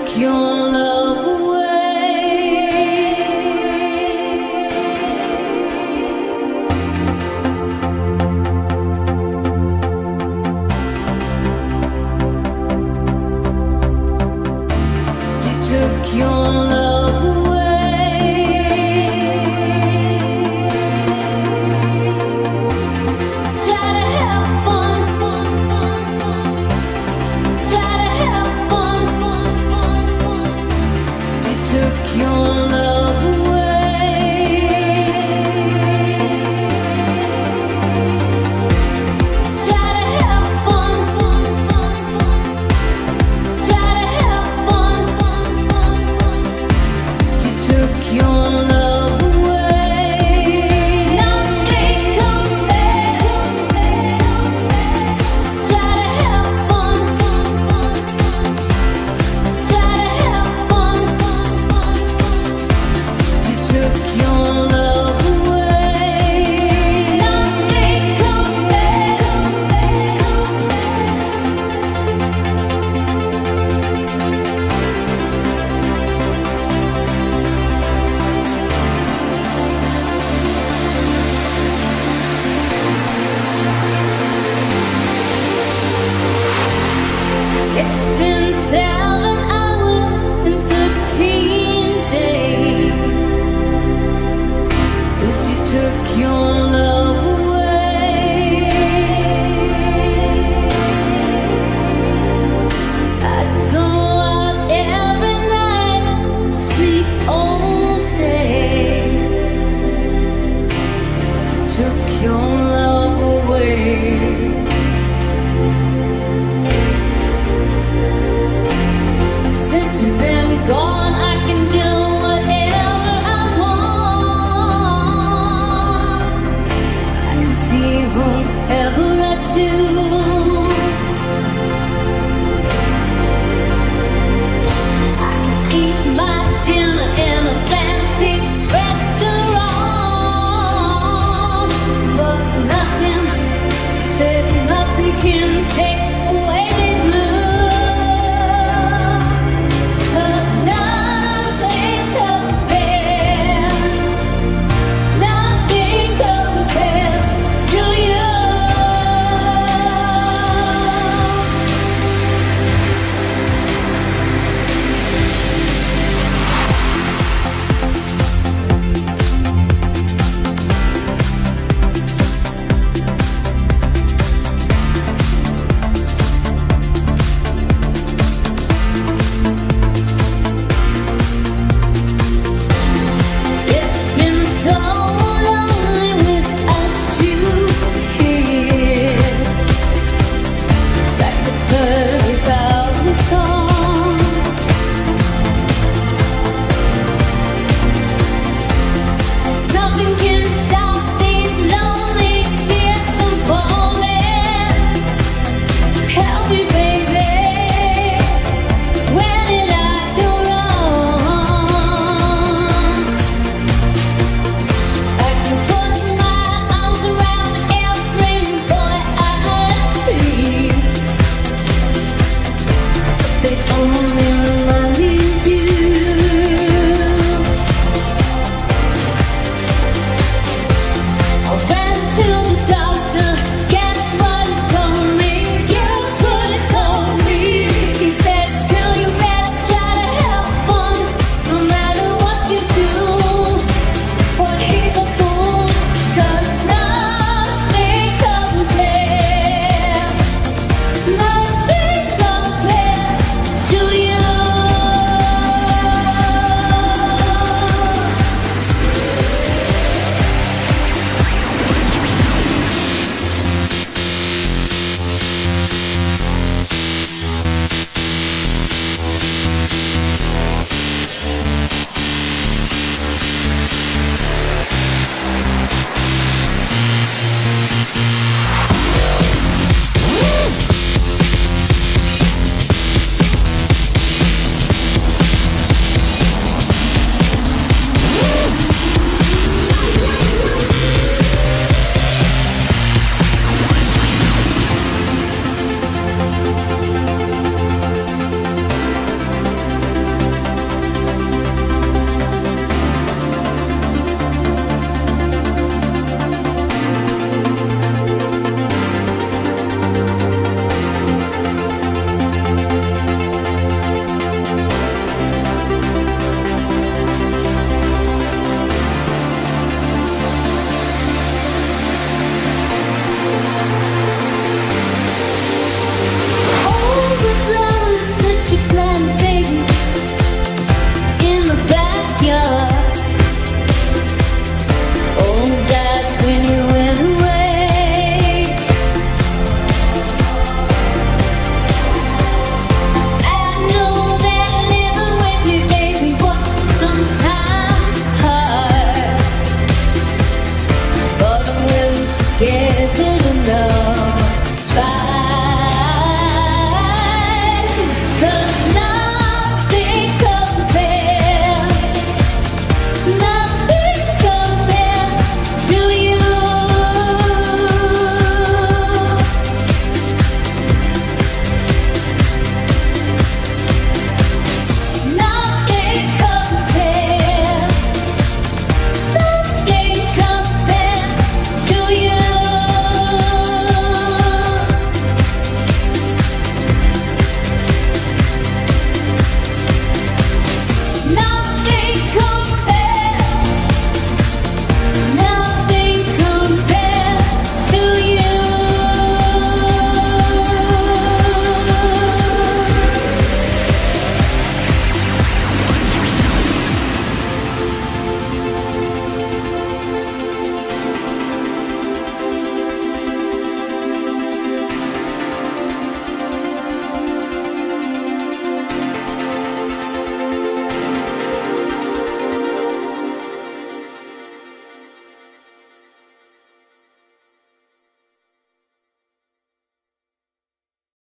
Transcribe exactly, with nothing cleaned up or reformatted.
your love away. You took your love away. Try to have fun, fun, fun, fun. Try to have fun, fun, fun, fun. You took your love away. Try to have fun, fun, fun, fun. Try to have fun, fun, fun, fun. You took your love away. Nothing come back, come back, come back. Try to have fun, fun, fun, fun. Try to have fun, fun, fun, fun. You took your love away. Nothing come back, come back, come It's been seven hours and thirteen days since you took your